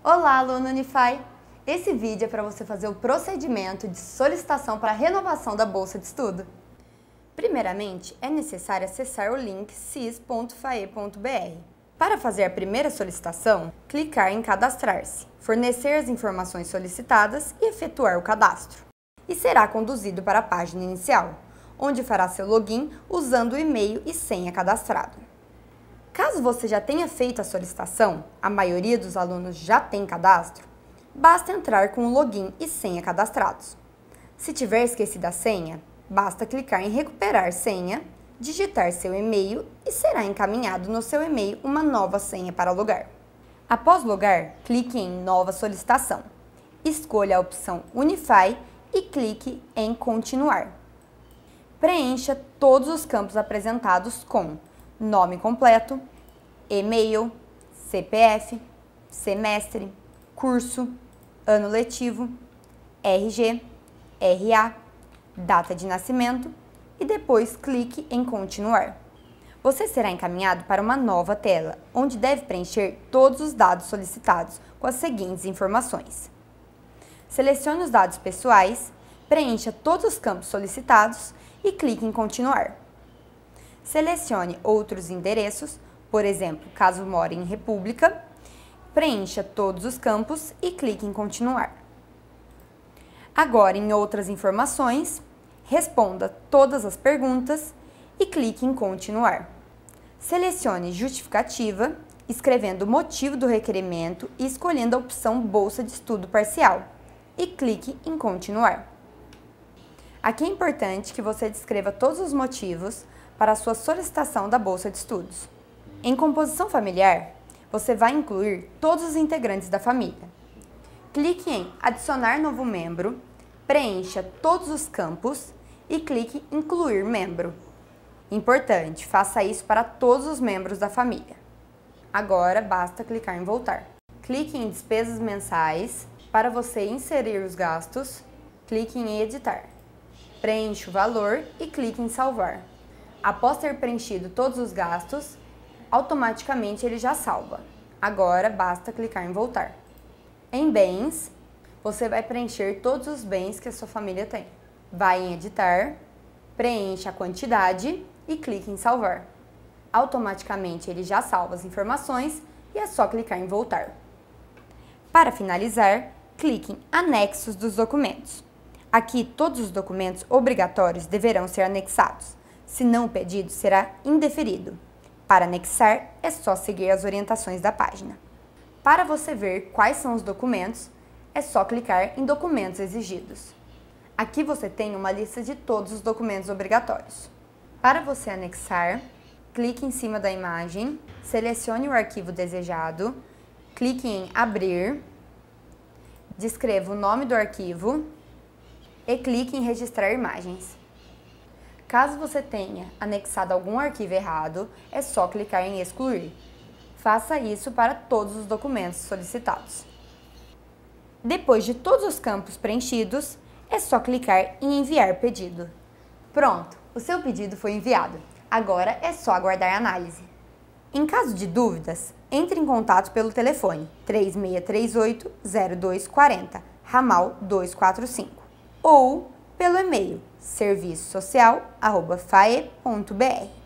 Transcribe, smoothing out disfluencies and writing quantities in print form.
Olá, aluno Unify! Esse vídeo é para você fazer o procedimento de solicitação para a renovação da bolsa de estudo. Primeiramente, é necessário acessar o link cis.fae.br. Para fazer a primeira solicitação, clicar em Cadastrar-se, fornecer as informações solicitadas e efetuar o cadastro. E será conduzido para a página inicial, onde fará seu login usando o e-mail e senha cadastrado. Caso você já tenha feito a solicitação, a maioria dos alunos já tem cadastro, basta entrar com o login e senha cadastrados. Se tiver esquecido a senha, basta clicar em Recuperar senha, digitar seu e-mail e será encaminhado no seu e-mail uma nova senha para logar. Após logar, clique em Nova solicitação. Escolha a opção Unify e clique em Continuar. Preencha todos os campos apresentados com nome completo, e-mail, CPF, semestre, curso, ano letivo, RG, RA, data de nascimento e depois clique em Continuar. Você será encaminhado para uma nova tela, onde deve preencher todos os dados solicitados com as seguintes informações. Selecione os dados pessoais, preencha todos os campos solicitados e clique em Continuar. Selecione outros endereços, por exemplo, caso more em República, preencha todos os campos e clique em Continuar. Agora, em outras informações, responda todas as perguntas e clique em Continuar. Selecione Justificativa, escrevendo o motivo do requerimento e escolhendo a opção Bolsa de Estudo Parcial e clique em Continuar. Aqui é importante que você descreva todos os motivos para a sua solicitação da bolsa de estudos. Em composição familiar, você vai incluir todos os integrantes da família. Clique em Adicionar novo membro, preencha todos os campos e clique em Incluir membro. Importante, faça isso para todos os membros da família. Agora, basta clicar em Voltar. Clique em Despesas mensais para você inserir os gastos, clique em Editar. Preencha o valor e clique em Salvar. Após ter preenchido todos os gastos, automaticamente ele já salva. Agora, basta clicar em Voltar. Em Bens, você vai preencher todos os bens que a sua família tem. Vai em Editar, preencha a quantidade e clique em Salvar. Automaticamente ele já salva as informações e é só clicar em Voltar. Para finalizar, clique em Anexos dos documentos. Aqui, todos os documentos obrigatórios deverão ser anexados. Senão, o pedido será indeferido. Para anexar, é só seguir as orientações da página. Para você ver quais são os documentos, é só clicar em Documentos exigidos. Aqui você tem uma lista de todos os documentos obrigatórios. Para você anexar, clique em cima da imagem, selecione o arquivo desejado, clique em Abrir, descreva o nome do arquivo e clique em Registrar imagens. Caso você tenha anexado algum arquivo errado, é só clicar em Excluir. Faça isso para todos os documentos solicitados. Depois de todos os campos preenchidos, é só clicar em Enviar pedido. Pronto, o seu pedido foi enviado. Agora é só aguardar a análise. Em caso de dúvidas, entre em contato pelo telefone 3638-0240, ramal 245, ou pelo e-mail serviçosocial@fae.br.